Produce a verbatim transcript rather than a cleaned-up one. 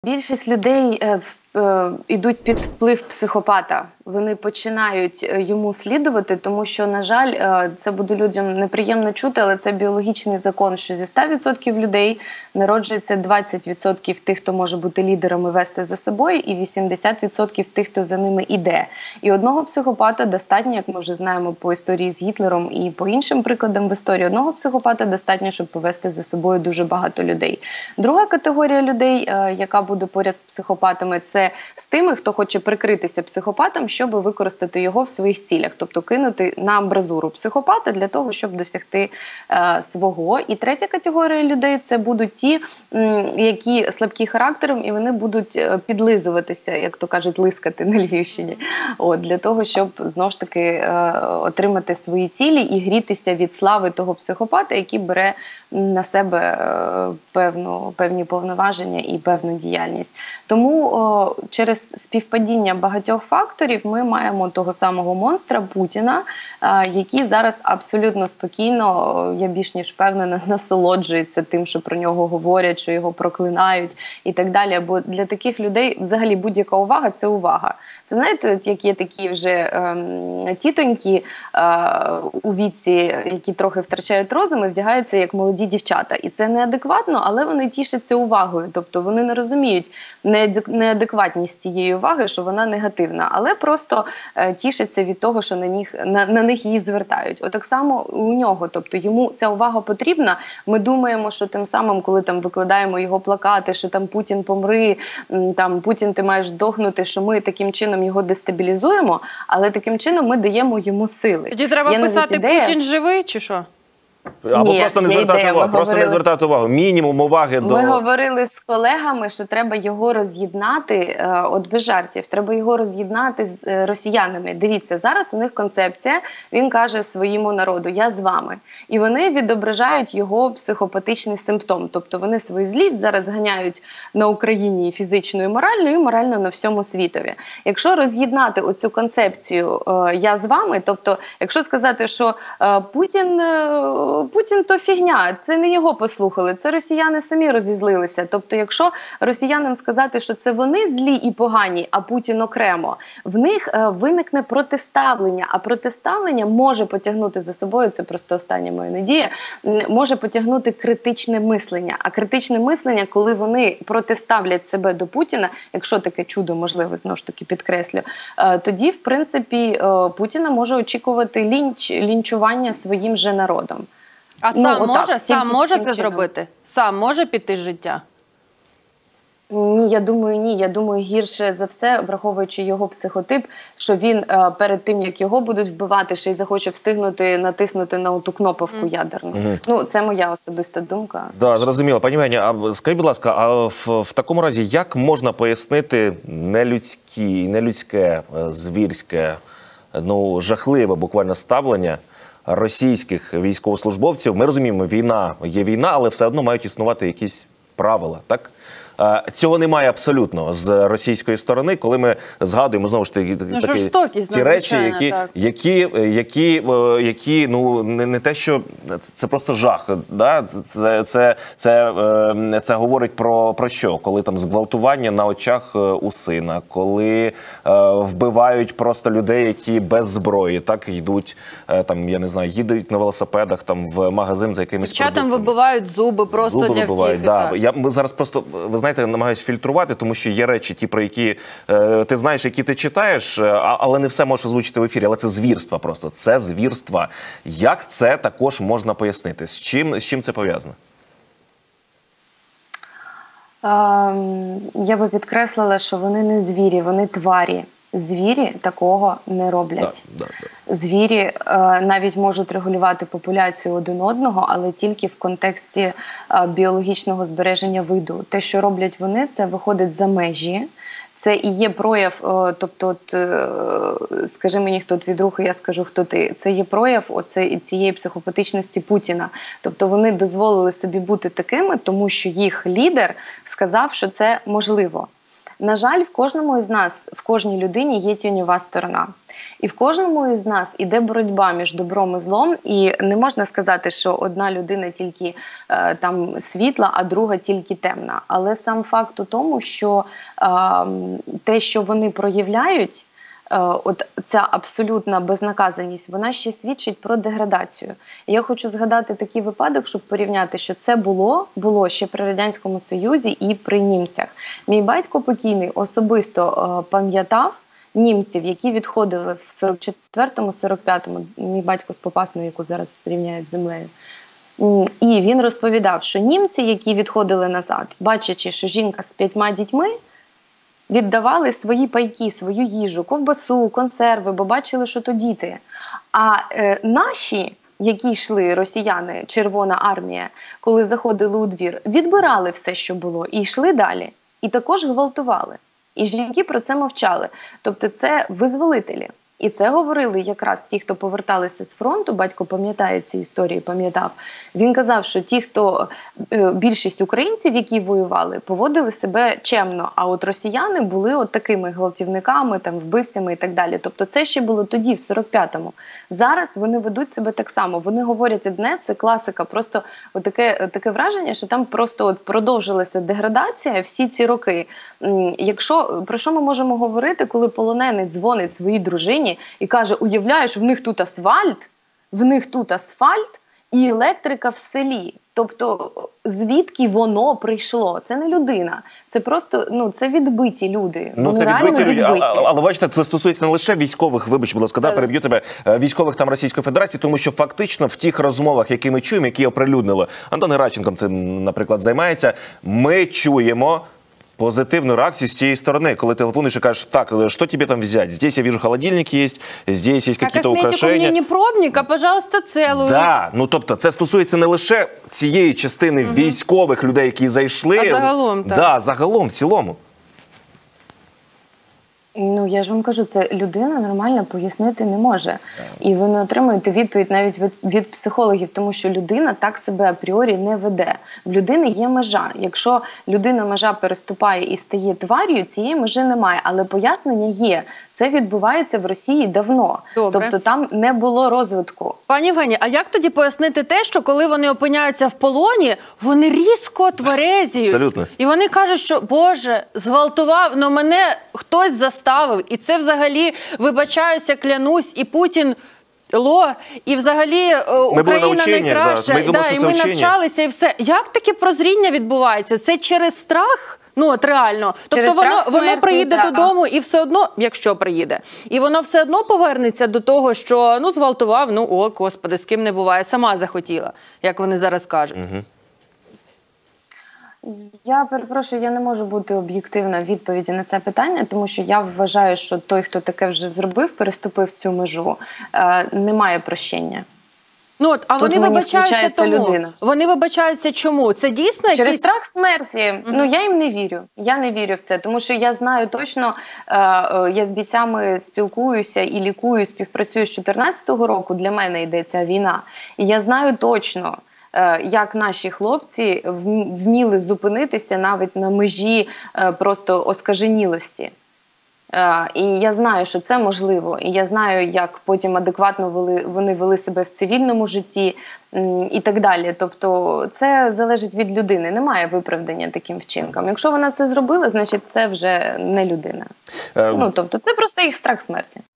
більшість людей йдуть під вплив психопата. Вони починають йому слідувати, тому що, на жаль, це буде людям неприємно чути, але це біологічний закон, що зі ста відсотків людей народжується двадцять відсотків тих, хто може бути лідером і вести за собою, і вісімдесят відсотків тих, хто за ними іде. І одного психопата достатньо, як ми вже знаємо по історії з Гітлером і по іншим прикладам в історії, одного психопата достатньо, щоб повести за собою дуже багато людей. Друга категорія людей, яка буде поряд з психопатами, це з тими, хто хоче прикритися психопатом, щоб використати його в своїх цілях, тобто кинути на амбразуру психопата для того, щоб досягти е, свого. І третя категорія людей – це будуть ті, м, які слабкі характером, і вони будуть підлизуватися, як то кажуть, лискати на Львівщині, от, для того, щоб, знову ж таки, е, отримати свої цілі і грітися від слави того психопата, який бере на себе е, певну, певні повноваження і певну діяльність. Тому о, через співпадіння багатьох факторів ми маємо того самого монстра Путіна, е, який зараз абсолютно спокійно, я більш ніж впевнена, насолоджується тим, що про нього говорять, що його проклинають і так далі. Бо для таких людей взагалі будь-яка увага – це увага. Це, знаєте, як є такі вже е, тітоньки е, у віці, які трохи втрачають розум і вдягаються як молоді дівчата. І це неадекватно, але вони тішаться увагою. Тобто вони не розуміють неадекватність цієї уваги, що вона негативна, але просто е, тішаться від того, що на них, на, на них її звертають. Отак само у нього. Тобто йому ця увага потрібна. Ми думаємо, що тим самим, коли там викладаємо його плакати, що там Путін помри, там Путін ти маєш здохнути, що ми таким чином його дестабілізуємо, але таким чином ми даємо йому сили. Тоді треба є писати ідея... «Путін живий» чи що? Або Ні, просто не звертати ідея. увагу, Ми просто говорили... не звертати увагу. Мінімум уваги до... Ми говорили з колегами, що треба його роз'єднати, от без жартів, треба його роз'єднати з росіянами. Дивіться, зараз у них концепція, він каже своєму народу: «Я з вами». І вони відображають його психопатичний симптом. Тобто вони свою злість зараз ганяють на Україні фізично і морально, і морально на всьому світові. Якщо роз'єднати оцю концепцію «Я з вами», тобто якщо сказати, що Путін... Путін то фігня, це не його послухали, це росіяни самі розізлилися. Тобто, якщо росіянам сказати, що це вони злі і погані, а Путін окремо, в них е, виникне протиставлення, а протиставлення може потягнути за собою, це просто остання моя надія, може потягнути критичне мислення. А критичне мислення, коли вони протиставлять себе до Путіна, якщо таке чудо можливе, знову ж таки підкреслю, е, тоді, в принципі, е, Путіна може очікувати лінч, лінчування своїм же народом. А сам ну, може? отак, Сам може це чином. зробити? Сам може піти з життя? Ні, я думаю, ні. Я думаю, гірше за все, враховуючи його психотип, що він е, перед тим, як його будуть вбивати, ще й захоче встигнути натиснути на ту кнопку mm. ядерну. Mm. Ну, це моя особиста думка. Да, зрозуміло. Пані Євгенія, а скажіть, будь ласка, а в, в такому разі як можна пояснити нелюдські, нелюдське, звірське, ну, жахливе буквально ставлення російських військовослужбовців? Ми розуміємо, війна є війна, але все одно мають існувати якісь правила, так? Цього немає абсолютно з російської сторони, коли ми згадуємо, знову ж таки, ну, такі, ті речі, які, які, які, які, ну, не, не те, що це просто жах, да? це, це, це, це, це говорить про, про що? Коли там зґвалтування на очах у сина, коли е, вбивають просто людей, які без зброї, так, йдуть, е, там, я не знаю, їдуть на велосипедах там в магазин за якимись продуктами. Дівчатам вибивають зуби просто зуби для вибивають, втіхи. да. Я, ми зараз просто, ви знаєте, я намагаюся фільтрувати, тому що є речі, ті, про які е, ти знаєш, які ти читаєш, а, але не все можеш озвучити в ефірі. Але це звірства просто. Це звірства. Як це також можна пояснити? З чим, з чим це пов'язано? Ем, я би підкреслила, що вони не звірі, вони тварі. Звірі такого не роблять. Да, да, да. Звірі е, навіть можуть регулювати популяцію один одного, але тільки в контексті е, біологічного збереження виду. Те, що роблять вони, це виходить за межі. Це і є прояв, е, тобто, от, е, скажи мені, хто твій друг, і я скажу, хто ти. Це є прояв оце, цієї психопатичності Путіна. Тобто вони дозволили собі бути такими, тому що їх лідер сказав, що це можливо. На жаль, в кожному із нас, в кожній людині є тіньова сторона. І в кожному із нас іде боротьба між добром і злом, і не можна сказати, що одна людина тільки е, там світла, а друга тільки темна. Але сам факт у тому, що е, те, що вони проявляють, е, от ця абсолютна безнаказаність, вона ще свідчить про деградацію. І я хочу згадати такий випадок, щоб порівняти, що це було, було ще при Радянському Союзі і при німцях. Мій батько покійний особисто е, пам'ятав німців, які відходили в сорок четвертому сорок п'ятому, мій батько з Попасною, яку зараз рівняють з землею. І він розповідав, що німці, які відходили назад, бачачи, що жінка з п'ятьма дітьми, віддавали свої пайки, свою їжу, ковбасу, консерви, бо бачили, що то діти. А е, наші, які йшли, росіяни, Червона армія, коли заходили у двір, відбирали все, що було, і йшли далі. І також гвалтували. І жінки про це мовчали. Тобто це визволителі. І це говорили якраз ті, хто поверталися з фронту, батько пам'ятає ці історії, пам'ятав. Він казав, що ті, хто, більшість українців, які воювали, поводили себе чемно, а от росіяни були от такими гвалтівниками, там, вбивцями і так далі. Тобто це ще було тоді, в сорок п'ятому. Зараз вони ведуть себе так само. Вони говорять одне, це класика, просто от таке, таке враження, що там просто от продовжилася деградація всі ці роки. Якщо, про що ми можемо говорити, коли полоненець дзвонить своїй дружині і каже, уявляєш, в них тут асфальт, в них тут асфальт і електрика в селі. Тобто, звідки воно прийшло? Це не людина. Це просто, ну, це відбиті люди. Ну, Вони це реально відбиті люди. відбиті. Але, але бачите, це стосується не лише військових, вибач, будь ласка, да, переб'ю тебе, військових там Російської Федерації, тому що фактично в тих розмовах, які ми чуємо, які оприлюднили, Антон Геращенко цим, наприклад, займається, ми чуємо позитивную реакцию с той стороны, когда ты телефонуешь и кажешь, так, что тебе там взять? Здесь я вижу холодильник есть, здесь есть какие-то украшения. А косметику мне не пробник, а, пожалуйста, целую. Да, ну тобто це стосується не лише цієї частини угу. військових людей, які зайшли. А загалом, так. Да, загалом, в цілому. Ну, я ж вам кажу, це людина нормально пояснити не може. І ви не отримуєте відповідь навіть від, від психологів, тому що людина так себе апріорі не веде. В людини є межа. Якщо людина межа переступає і стає тварію, цієї межі немає. Але пояснення є. Це відбувається в Росії давно. Добре. Тобто там не було розвитку. Пані Євгенія, а як тоді пояснити те, що коли вони опиняються в полоні, вони різко тверезіють? Абсолютно. І вони кажуть, що, Боже, зґвалтував, но мене хтось заставив. І це взагалі, вибачаюся, клянусь, і Путін ло, і взагалі ми Україна найкраща. Да. Ми, думали, да, і це ми вчення. навчалися, і все. Як таке прозріння відбувається? Це через страх? Ну, от реально. Через тобто воно, страх воно смерті, приїде да. додому і все одно, якщо приїде, і воно все одно повернеться до того, що, ну, зґвалтував, ну, о, Господи, з ким не буває, сама захотіла, як вони зараз кажуть. Угу. Я перепрошую, я не можу бути об'єктивна в відповіді на це питання, тому що я вважаю, що той, хто таке вже зробив, переступив цю межу, е, не має прощення. Ну, от, а Тут вони вибачаються тому. Людина. Вони вибачаються чому? Це дійсно якісь... Через страх смерті. Mm-hmm. Ну, я їм не вірю. Я не вірю в це, тому що я знаю точно, е, е, я з бійцями спілкуюся і лікую, співпрацюю з чотирнадцятого року, для мене йде ця війна. І я знаю точно, е, як наші хлопці вміли зупинитися навіть на межі е, просто оскаженілості. Uh, і я знаю, що це можливо, і я знаю, як потім адекватно вели, вони вели себе в цивільному житті м, і так далі. Тобто це залежить від людини, немає виправдання таким вчинкам. Якщо вона це зробила, значить це вже не людина. Uh, ну, тобто це просто їх страх смерті.